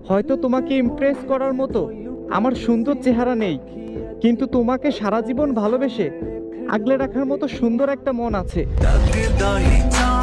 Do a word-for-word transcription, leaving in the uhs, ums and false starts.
হয়তো তোমাকে ইমপ্রেস করার মতো আমার সুন্দর চেহারা নেই, কিন্তু তোমাকে সারা জীবন ভালোবেসে আগলে রাখার মতো সুন্দর একটা মন আছে।